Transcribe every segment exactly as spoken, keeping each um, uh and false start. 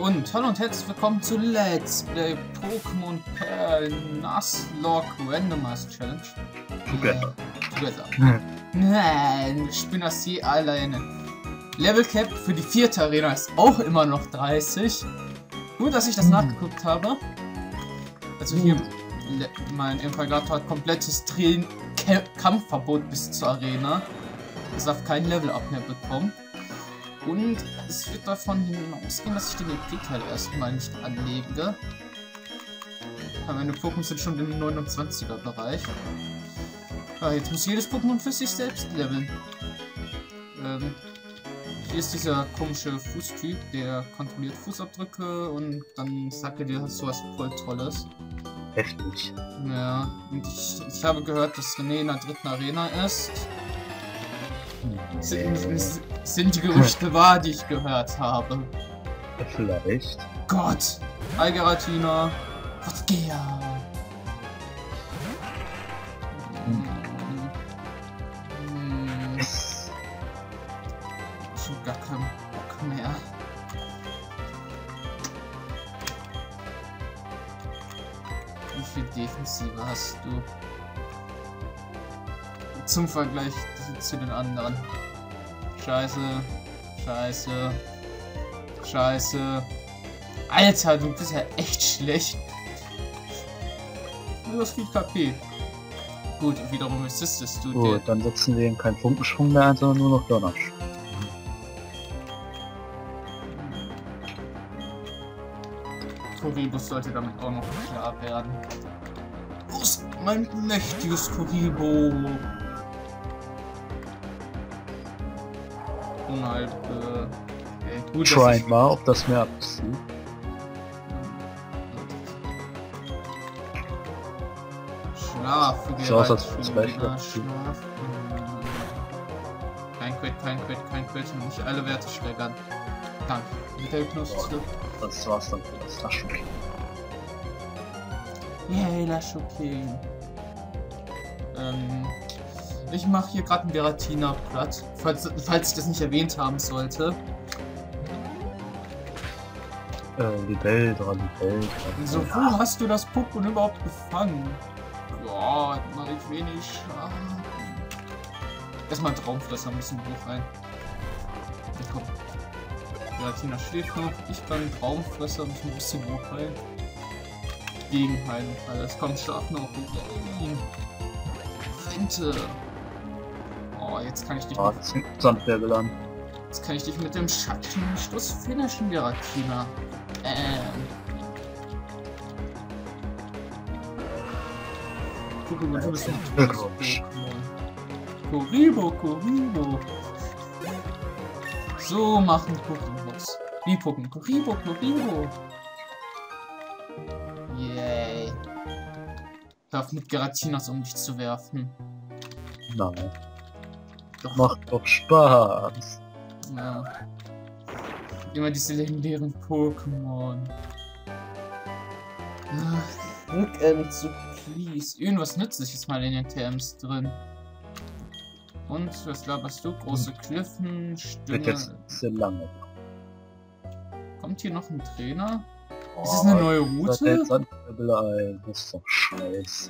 Und hallo und herzlich willkommen zu Let's Play Pokémon Pearl Nuzlocke Randomized Challenge. Together. Äh, together. Nein, ich bin das hier alleine. Level Cap für die vierte Arena ist auch immer noch dreißig. Gut, dass ich das mhm. nachgeguckt habe. Also hier, mein Imperator hat komplettes Training Kampfverbot bis zur Arena. Es darf kein Level-Up mehr bekommen. Und es wird davon hinausgehen, dass ich den E P-Teil erstmal nicht anlege. Meine Pokémon sind schon im neunundzwanziger Bereich. Ah, jetzt muss jedes Pokémon für sich selbst leveln. Ähm, hier ist dieser komische Fußtyp, der kontrolliert Fußabdrücke und dann sagt er dir, hast du was voll Tolles. Heftig. Ja, und ich, ich habe gehört, dass René in der dritten Arena ist. Sind, sind die Gerüchte wahr, die ich gehört habe? Vielleicht. Gott! Algeratina! Was geht? Hm. Hm. Schon gar keinen Bock mehr. Wie viel Defensive hast du? Zum Vergleich zu den anderen. Scheiße. Scheiße. Scheiße. Alter, du bist ja echt schlecht. Du hast viel K P. Gut, wiederum assistest du. Gut, dann setzen wir ihm keinen Funkenschwung mehr ein, sondern nur noch Donnersch. Koribus sollte damit auch noch klar werden. Wo ist mein mächtiges Kuribo? Halt, äh, okay. Gut, Try mal, ob das mehr abzieht. Schlaf. So aus, als zwei Schlaf. Kein Quit, kein Quit, kein Quit. Nicht alle Werte steigern. Danke. Mit der Hypnose zurück. Das war's dann für das Laschoking. Yay, Laschoking. Ähm... Ich mache hier gerade einen Giratina platt, falls, falls ich das nicht erwähnt haben sollte. Äh, die Welt oder die Welt. So, wo ja. hast du das Pokémon überhaupt gefangen? Boah, mach ich wenig Schaden. Erstmal ein Traumfresser, ein bisschen hoch rein. Ja, komm. Giratina schläft noch, ich kann Traumfresser, mich ein bisschen hoch rein. Gegenheilen, alles kommt, schlaf noch. Finte. Oh, jetzt kann ich dich oh, mit, Sandlevel an. Jetzt kann ich dich mit dem Schattenstoß finishen, Giratina. Ähm. Pokémon, du bist ein Pokémon. Kuribo, Kuribo. So machen Pokémon. Wie Pokémon? Kuribo, Kuribo. Yay. Darf mit Giratinas um dich zu werfen. Nein. Doch. Macht doch Spaß. Ja. Immer diese legendären Pokémon. Rückend zu please. Irgendwas Nützliches mal in den T Ms drin. Und was laberst du? Große Kliffen, Stimme. Wird jetzt sehr lange. Kommt hier noch ein Trainer? Oh, ist das eine neue Route? Sandlevel ein. Das ist doch scheiße.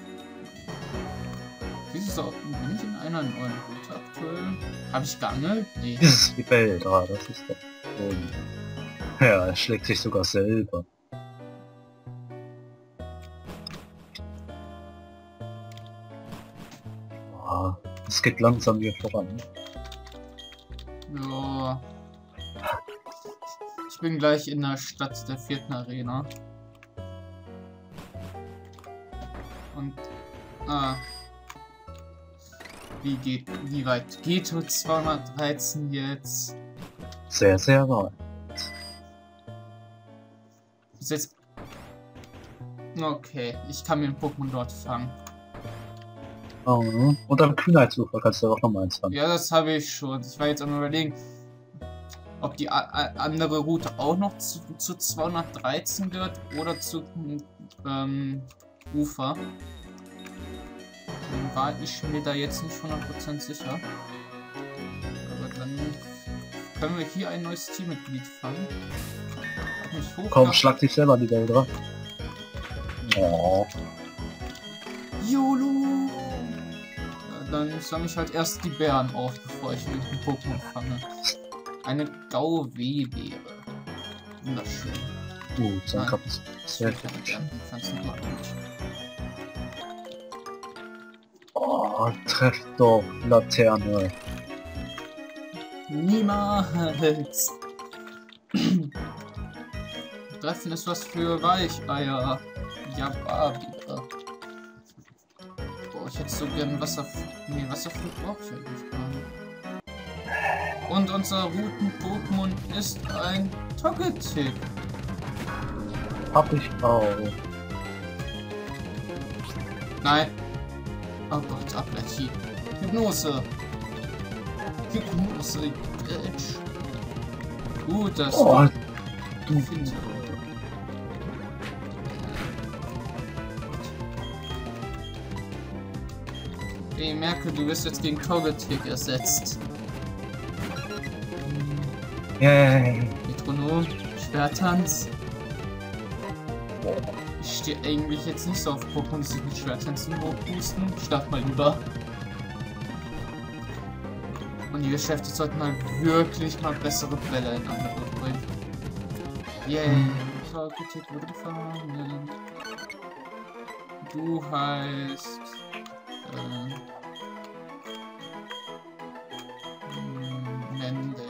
Dieses auch bin ich in einer neuen Route aktuell. Habe ich geangelt? Nee. Das ist die Welt, ah, das ist doch. Um. Ja, er schlägt sich sogar selber. Oh, es geht langsam hier voran. Ja. Ich bin gleich in der Stadt der vierten Arena. Und. Ah. Wie geht, wie weit geht zweihundertdreizehn jetzt? Sehr, sehr weit. Ist jetzt. Okay, ich kann mir ein Pokémon dort fangen. Oh, und am Kühnheitsufer kannst du auch noch mal eins fangen. Ja, das habe ich schon. Ich war jetzt am Überlegen, ob die andere Route auch noch zu, zu zweihundertdreizehn gehört oder zu ähm, Ufer. Dann war ich mir da jetzt nicht hundert Prozent sicher. Aber dann können wir hier ein neues Teammitglied fangen. mich hoch. Komm, schlag dich selber die Wälder. Oh. YOLO! Ja, dann sammle ich halt erst die Bären auf, bevor ich einen Pokémon fange. Eine Gau-W-Beere. Wunderschön. Uh, sein Nein, Kopf ist sehr keine Bärenpflanzen immer gut. Oh, treff doch, Laterne. Niemals! Treffen ist was für Weicheier. Ja, Barbie. Boah, ich hätte so gern Wasser... Nee, Wasserflut brauche ich eigentlich gar nicht. Und unser Routen-Pokémon ist ein Togetic. Hab ich auch. Nein. Oh Gott, Aplatie. Hypnose. Hypnose. Bitch. Gut, dass Oh, du du. findest. Ich merke, du wirst jetzt gegen Togetic ersetzt. Yay. Metronom, Schwertanz. Ich stehe eigentlich jetzt nicht so auf Pokémon, die sich mit Schwertänzen hochboosten. Start mal lieber. Und die Geschäfte sollten mal wirklich mal bessere Bälle in Angebot bringen. Yay, Togetic wurde gefangen. Du heißt... Äh, hm, männlich.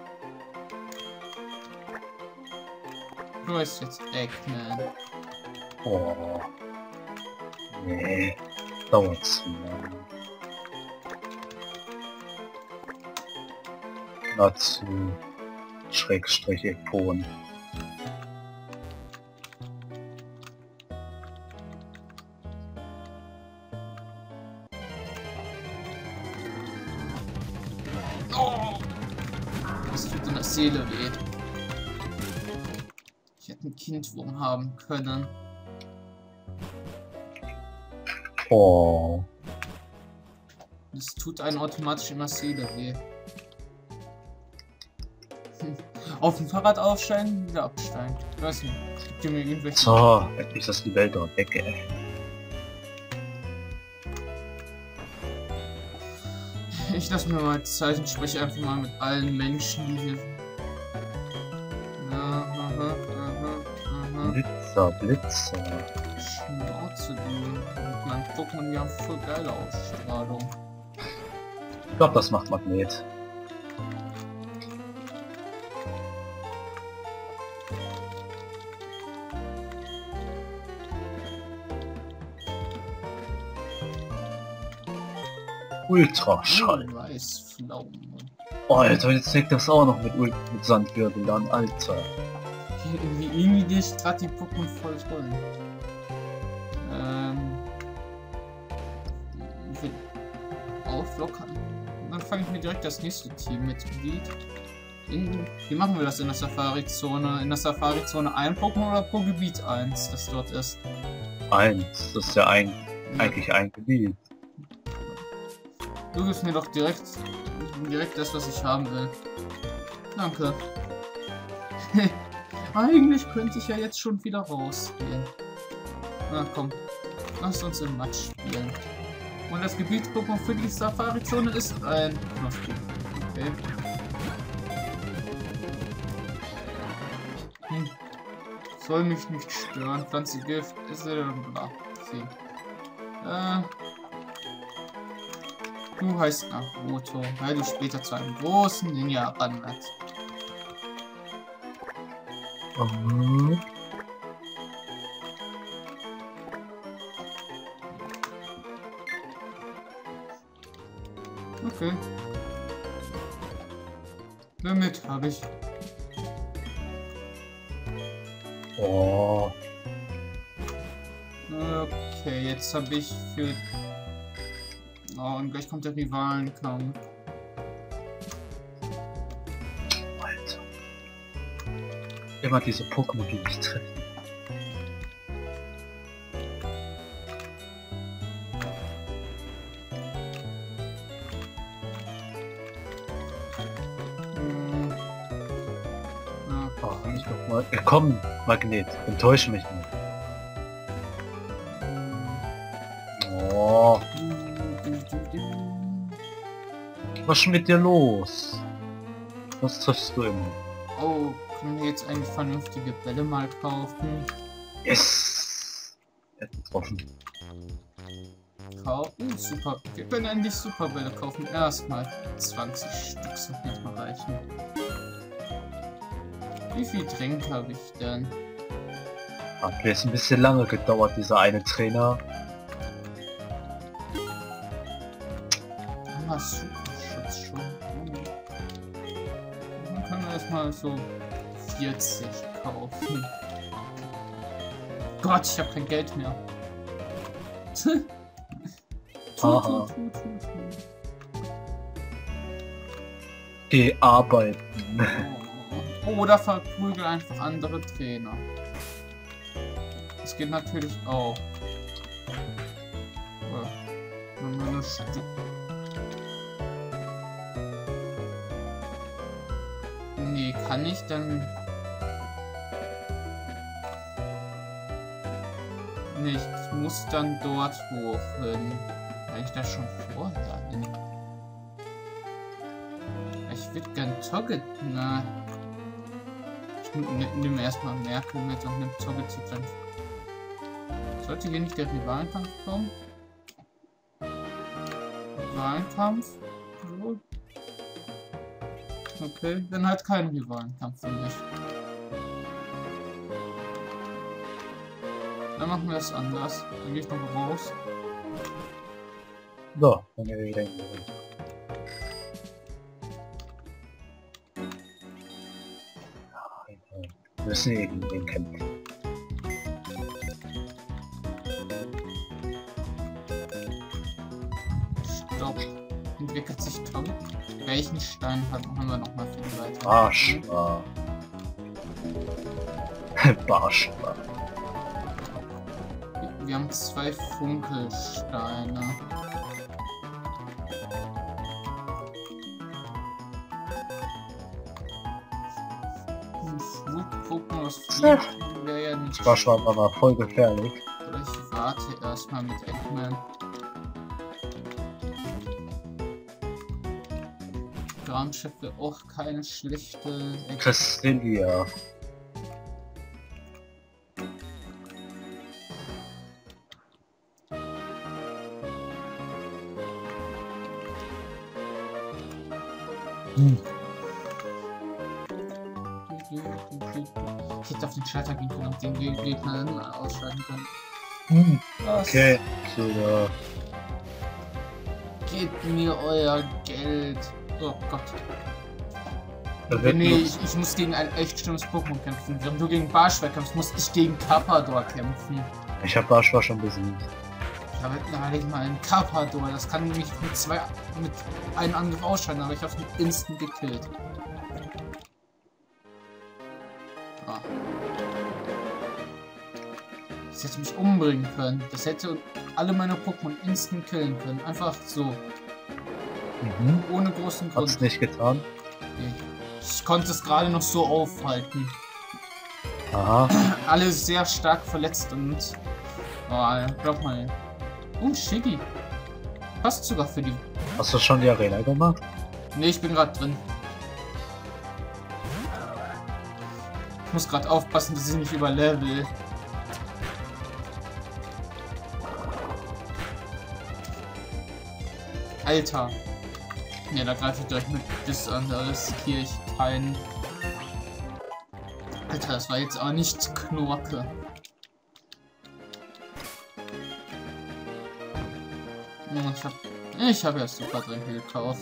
Du heißt jetzt Eggman. Oh. Nee. Dauert zu lang. Dazu Schrägstrich Epon. Oh! Das tut in der Seele weh. Ich hätte einen Kindwurm haben können. Oh. Das tut einen automatisch in der Seele weh. Hm. Auf dem Fahrrad aufsteigen, wieder absteigen. Ich weiß nicht. Gibt mir irgendwelche... So, endlich ist das die Welt dort weg, ey. Ich lasse mir mal Zeit und spreche einfach mal mit allen Menschen, die hier... Ja, aha, aha, aha. Blitzer, Blitzer. Schnauze, du. Und mein Pokémon, die haben voll geile Ausstrahlung. Ich glaube, das macht Magnet. Ultraschall. Weißpflaumen. Oh, Alter, jetzt zeigt das auch noch mit, Ult mit Sandwirbel an, Alter. Wie irgendwie gehe ich gerade die Pokémon voll rollen. Ähm. Ich will auflockern. Dann fange ich mir direkt das nächste Teammitglied. In, wie machen wir das in der Safari-Zone? In der Safari-Zone ein Pokémon oder pro Gebiet eins, das dort ist? Eins, das ist ja ein, Ja. eigentlich ein Gebiet. Du gibst mir doch direkt, direkt das, was ich haben will. Danke. Eigentlich könnte ich ja jetzt schon wieder rausgehen. Na komm, lass uns im Matsch spielen. Und das Gebiets-Pokémon für die Safari-Zone ist ein Knospi. Okay. Hm. Soll mich nicht stören. Pflanze Gift ist äh, bla. Okay. Äh. Du heißt Naruto, weil du später zu einem großen Ninja ranwärts. Mhm. Okay. Damit habe ich. Oh. Okay, jetzt habe ich für. Oh, und gleich kommt der Rivalenkampf. Alter. Immer diese Pokémon, die mich treffen. Hm. Ja, Oh, ich noch mal. Er komm, Magnet, enttäusche mich nicht. Oh, was ist mit dir los? Was triffst du immer? Oh, können wir jetzt eigentlich vernünftige Bälle mal kaufen? Yes! Er hat getroffen. Kaufen? Super. Wir können endlich Superbälle kaufen. Erstmal zwanzig Stück sind nicht mal reichen. Wie viel Tränke habe ich denn? Hat jetzt ein bisschen lange gedauert, dieser eine Trainer. Ah, Superschutz schon. Dann können wir erstmal so vierzig kaufen. Gott, ich habe kein Geld mehr. tu, tu, tu, tu, tu. Geh arbeiten. Oder verprügel einfach andere Trainer. Das geht natürlich auch. Oh. Nur eine Stück. Nee, kann ich dann... Nee, ich muss dann dort hoch, wenn... Kann ich das schon vorher hin? Ich würde gern Togget... Na... Ich nehme erstmal Merkel mit und nimm Togget zu dann. Sollte hier nicht der Rivalenkampf kommen? Rivalenkampf? So. Okay, dann halt kein Rivalenkampf für mich. Dann machen wir es anders. Dann gehe ich noch raus. So, dann gehen wir wieder hin. Wir müssen irgendwen kämpfen. Stopp. Entwickelt sich toll. Welchen Stein haben wir noch mal viel weiter? Barschwa. Barschwa. Wir haben zwei Funkelsteine. Gucken, was fliegt, wäre ja nicht. Barschwa war aber voll gefährlich. Oder ich warte erstmal mit Eggman. Raumschiff wäre auch keine schlechte. Cresselia. Hm. Ich hätte auf den Schalter gehen können und den Gegner dann ausschalten können. Hm. Was? Okay, so. Gebt mir euer Geld. Oh Gott. Da wird Nee, ich, ich muss gegen ein echt schlimmes Pokémon kämpfen. Wenn du gegen Barschwer kämpfst, muss ich gegen Carpador kämpfen. Ich habe Barschwa schon besiegt. Ich habe mittlerweile mal einen Carpador. Das kann mich mit zwei mit einem Angriff ausschalten, aber ich habe ihn instant gekillt. Ah. Das hätte mich umbringen können. Das hätte alle meine Pokémon instant killen können. Einfach so. Mhm. Ohne großen Grund. Hat's nicht getan. Ich konnte es gerade noch so aufhalten. Aha. Alle sehr stark verletzt und... Oh, glaub mal. Oh, Shiggy. Passt sogar für die... Hast du schon die Arena gemacht? Ne, ich bin gerade drin. Ich muss gerade aufpassen, dass ich nicht überlevel. Alter. Ja, da greife ich direkt mit das an, da riskiere ich keinen. Alter, das war jetzt auch nicht Knorke. Ich hab, ich hab ja Super Tränke gekauft.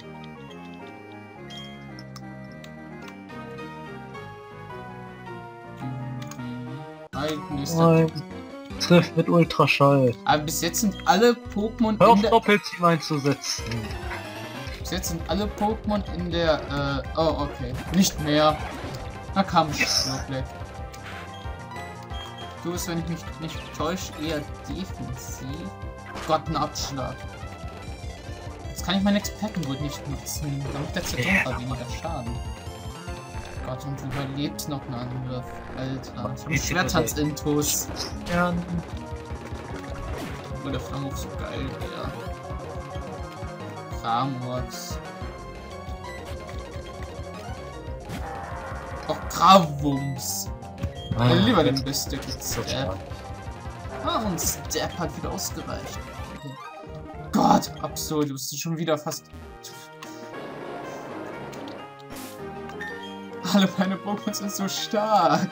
Nein. Trifft mit Ultraschall. Aber bis jetzt sind alle Pokémon Hör auf, in der... Doppelteam einzusetzen. Bis jetzt sind alle Pokémon in der... Äh, oh, okay. Nicht mehr. Da kam yes. Snowflake. Du bist, wenn ich mich nicht täusche, eher defensiv. Gott, ein Abschlag. Jetzt kann ich meinen Expertengut nicht nutzen, damit der Zertrümmer yeah. weniger Schaden. Gott, und überlebt noch einen Angriff. Alter. Ich hab Ich- Schwertanz-Intus. Ja, Wo der Flammenwurf so geil wäre. Kramorx. Auch Gravums. ah, Ja, lieber jetzt den Beste ist so Step. stark. Ah, und Step hat wieder ausgereicht. Okay. Gott, absurd, du bist schon wieder fast. Alle meine Pokémon sind so stark.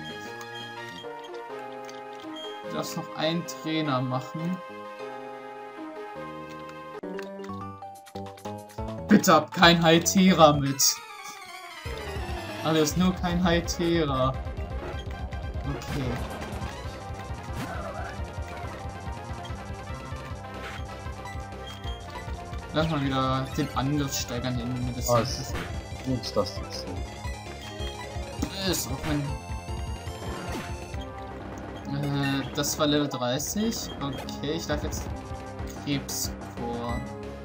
Du darfst noch einen Trainer machen. Bitte hab kein Hytera mit. Alles nur kein Hytera. Okay. Lass mal wieder den Angriff steigern, den mir das Ah, jetzt es ist. Gut, dass das so. Ist auch wenn. Äh, das war Level dreißig. Okay, ich darf jetzt Krebscore.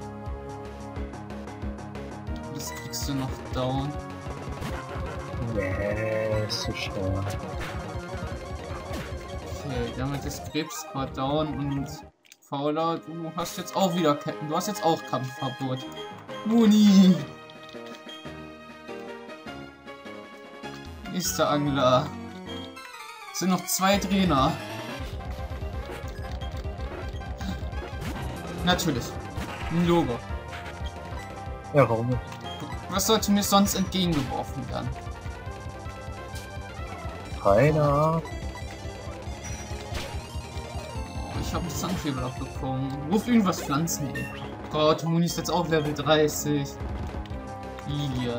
Das kriegst du noch down. Nee, ist zu schwer. Okay, damit ist Krebscore down und Fauler, du hast jetzt auch wieder Ketten. Du hast jetzt auch Kampfverbot. Muni! Nächster Angler. Es sind noch zwei Trainer. Natürlich. Ein Logo. Ja, warum nicht? Was sollte mir sonst entgegengeworfen werden? Keine Ahnung. Oh, ich habe einen Zahnfebel abbekommen. Ruf irgendwas Pflanzen ey. Gott, Muni ist jetzt auch Level dreißig. Lilie.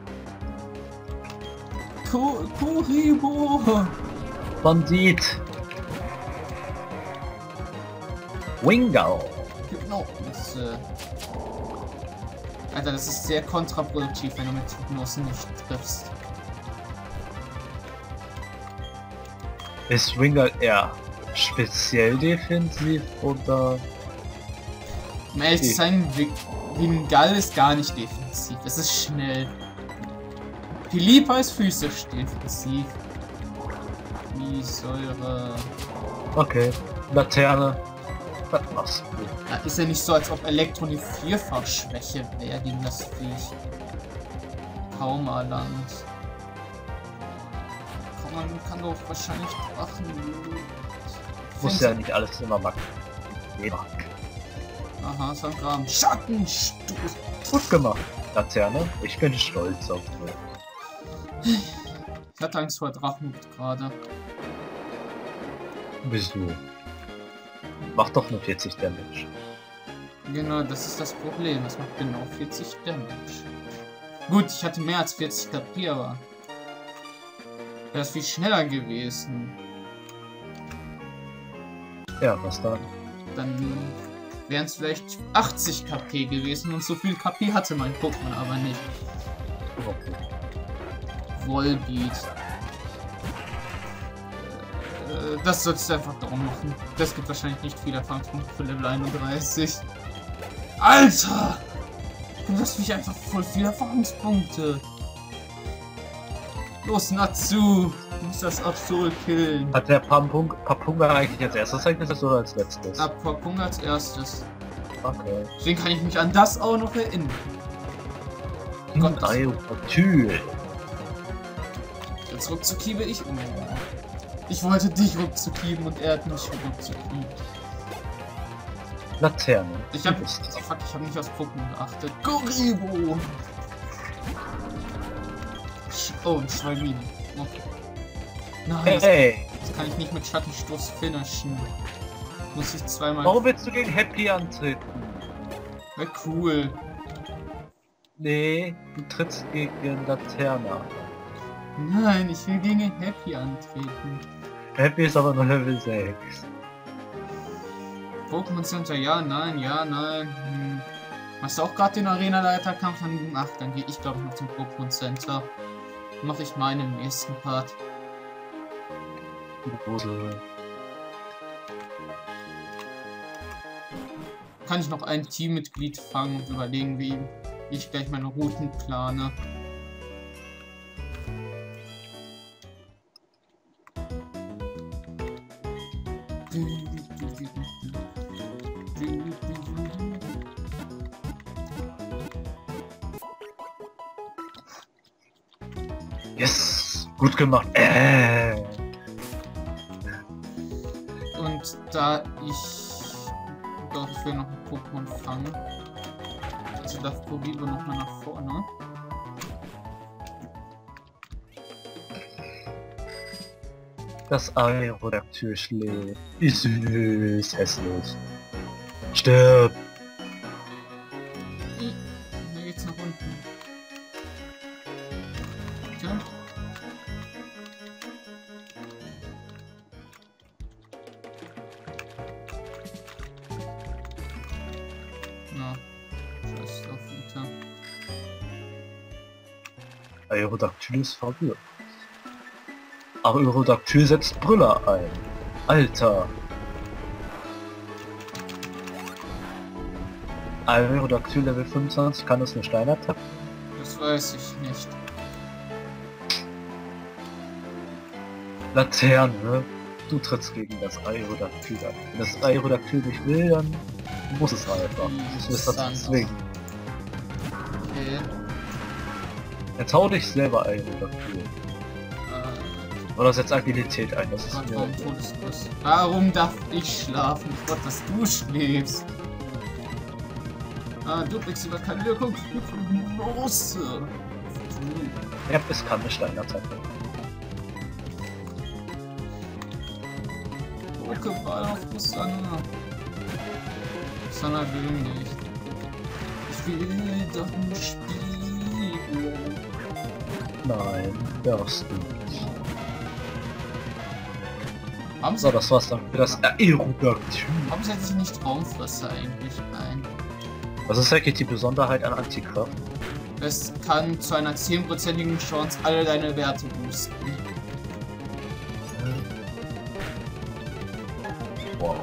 Ko Kuribo! Bandit! Wingo! Genau. Das, äh Alter, das ist sehr kontraproduktiv, wenn du mit Hypnose nicht triffst. Ist Wingo eher speziell defensiv oder? Um ehrlich zu sein, Wingal ist gar nicht defensiv. Es ist schnell. Pilipa ist physisch defensiv. Wie Säure. Okay, Laterne. Das machst du. Ja, ist ja nicht so, als ob Elektro eine Vierfach-Schwäche wäre gegen das Viech. Kaumerland. Man kann doch wahrscheinlich Drachen. Muss ja nicht alles immer machen. Ja. Aha, Sangram. Schattenstoß. Gut gemacht, Laterne. Ich bin stolz auf dich. Ich hatte Angst vor Drachen gerade. Wieso? Macht doch nur vierzig Damage. Genau, das ist das Problem. Es macht genau vierzig Damage. Gut, ich hatte mehr als vierzig K P, aber wäre es viel schneller gewesen. Ja, was dann? Dann wären es vielleicht achtzig K P gewesen und so viel K P hatte mein Pokémon aber nicht. Okay. Volbeat. Äh, das solltest du einfach darum machen. Das gibt wahrscheinlich nicht viel Erfahrungspunkte für Level einunddreißig. Alter! Du hast mich einfach voll viele Erfahrungspunkte. Los, Natsu! Du musst das Absol killen. Hat der Pampung, Papunga eigentlich als erstes eingesetzt oder als letztes? Ab Papunga als erstes. Okay. Deswegen kann ich mich an das auch noch erinnern. Gott, das- Aeropatyl. Jetzt ruckzuckiebe ich. Oh. Ich wollte dich ruckzuckieben und er hat mich ruckzuckieben. Laterne. Ich hab. Du bist- Oh fuck, ich hab nicht aufs Pokémon geachtet. Kuribo! Sch oh, ein Schwalbin. Okay. Nein, das, Hey! das kann ich nicht mit Schattenstoß finishen. Muss ich zweimal. Warum willst du gegen Happy antreten? Wär cool. Nee, du trittst gegen Laterne. Nein, ich will gegen Happy antreten. Happy ist aber nur Level sechs. Pokémon Center, ja, nein, ja, nein. Hm. Machst du auch gerade den Arena-Leiterkampf? Dann, ach, dann gehe ich glaube ich noch zum Pokémon Center. Mache ich meinen im nächsten Part. Grusel. Kann ich noch ein Teammitglied fangen und überlegen, wie ich gleich meine Routen plane. Yes! Gut gemacht. Äh. Und da ich glaube, ich will noch ein Pokémon fangen. Also darf probieren wir nochmal nach vorne. Das Aerodactyl schläft. Wie süß, hässlich. Stirb! I, da geht's nach unten. Bitte? Na, scheiß drauf, bitte. Aerodactyl ist verwirrt. Aerodactyl setzt Brüller ein. Alter! Aerodactyl Level fünfundzwanzig, kann das eine Steinattacke? Das weiß ich nicht. Laterne, du trittst gegen das Aerodactyl an. Wenn das Aerodactyl nicht will, dann muss es einfach. Das ist dazu zwingen. Okay. Jetzt hau dich selber Aerodactyl. Äh, Oder setz Agilität ein, das ist Gott, mir... warum Todeskuss? Warum darf ich schlafen? Ich wollte, dass du schläfst. Ah, du kriegst über keine Wirkung. Große. Ja, es kann eine Steinattacke. Pokéball auf Rosanna. Rosanna will nicht. Ich will doch nur spielen. Nein, darfst du nicht. Haben So, sie, das war's dann für das Aerodactyl. haben sie sich nicht Raumfresser eigentlich ein? Was ist eigentlich die Besonderheit an Antikraft? Es kann zu einer zehnprozentigen Chance alle deine Werte boosten. Wow.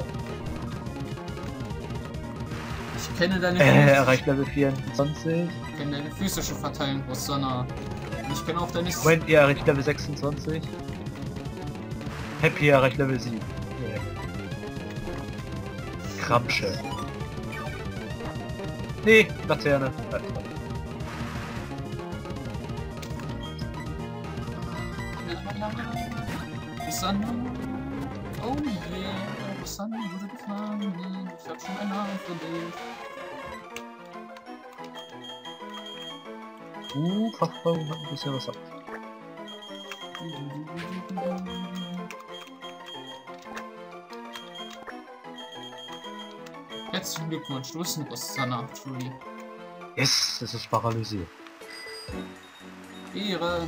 Ich kenne deine, Äh, erreicht Level vierundzwanzig. ich kenne deine physische Verteilung, Rosanna. Ich kenne auch deine... Moment, ihr erreicht Level sechsundzwanzig. Happy erreicht Level sieben. Nee. Kramsche. Nee, Laterne. Rosanna. Oh yeah, Rosanna wurde gefangen. Ich hab schon einen Namen für dich. Uh, Verfolgung hat ein bisschen was ab. Herzlichen Glückwunsch, du bist ein Rosanna Tree. Yes, es ist paralysiert. Ehren.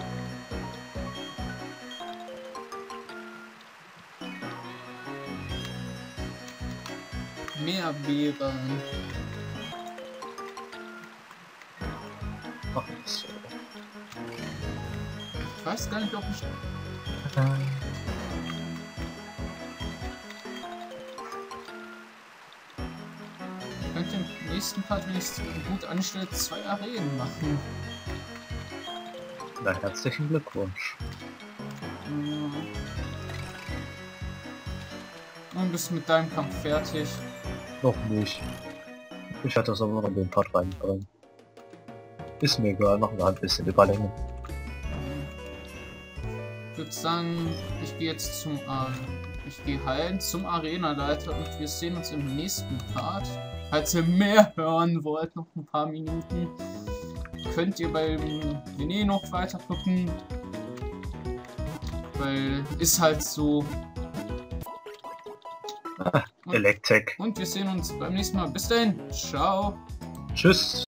Mehr Beeren. Ach, so. Ich weiß gar nicht, ob ich... Ich könnte im nächsten Part, wenn ich es gut anstelle, zwei Arenen machen. Na, herzlichen Glückwunsch. Und bist mit deinem Kampf fertig. Noch nicht. Ich hatte das aber noch in den Part reinbringen. Ist mir egal, machen wir halt ein bisschen Überlänge. Ich würde sagen, ich gehe jetzt zum äh, ich gehe heilen zum Arenaleiter und wir sehen uns im nächsten Part. Falls ihr mehr hören wollt, noch ein paar Minuten, könnt ihr beim René noch weiter gucken. Weil ist halt so. Ah, Elektrik. Und wir sehen uns beim nächsten Mal. Bis dahin. Ciao. Tschüss.